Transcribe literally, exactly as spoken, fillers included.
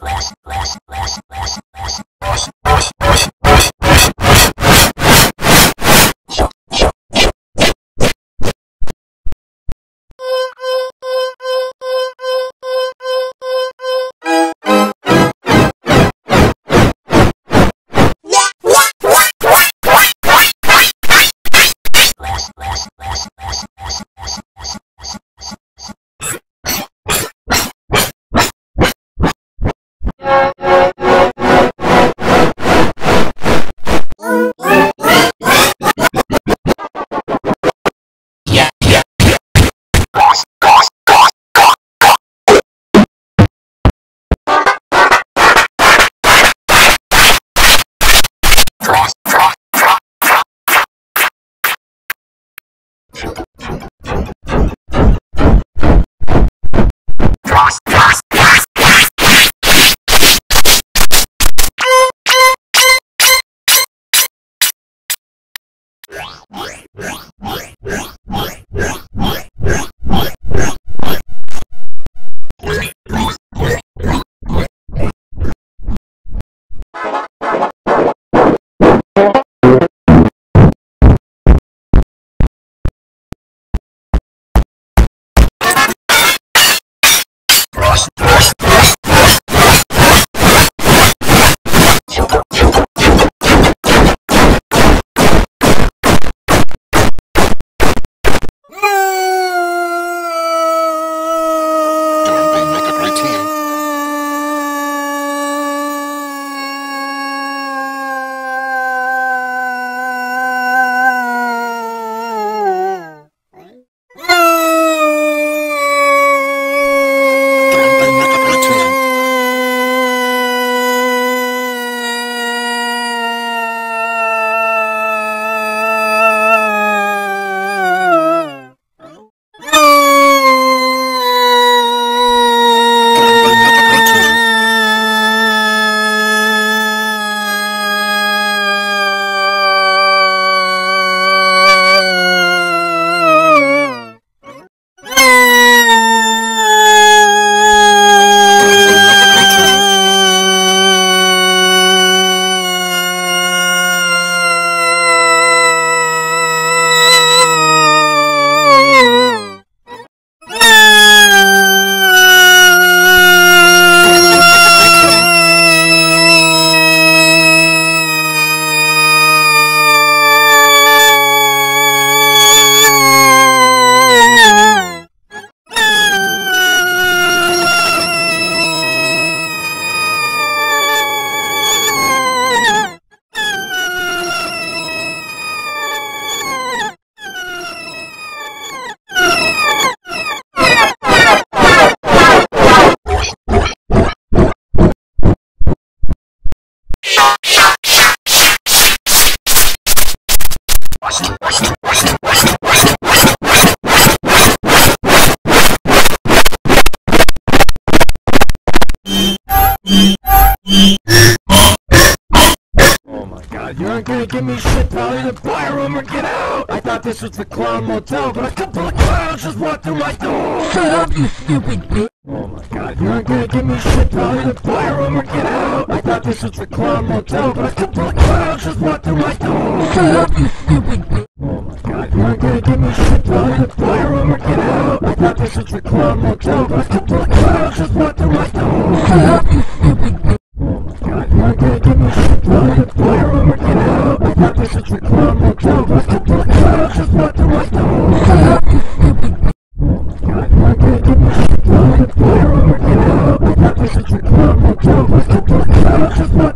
You aren't gonna give me shit, pal. Either buy a room or get out. I thought this was the Clown Motel, but a couple of clowns just walked through my door. Shut up, you stupid bitch. Oh my god, you aren't gonna give me shit, pal. Either buy a room or get out. I thought this was the Clown Motel, but a couple of clowns just walked through my door. Shut up, you stupid bitch. Oh my god, you aren't gonna give me shit, pal. Either buy a room or get out. I thought this was the Clown Motel, but a couple of clowns just walked through my door. Shut up, you stupid bitch. Oh my god, you aren't gonna give me shit, pal. Either buy a room or get out. I thought this was the Clown Motel, but a couple of clowns just walked through my door. Shut up, you stupid bitch. Oh my god, you aren't gonna give me shit, pal. Either buy a room or get out. I thought this was the Clown Motel, but a couple of clowns just walked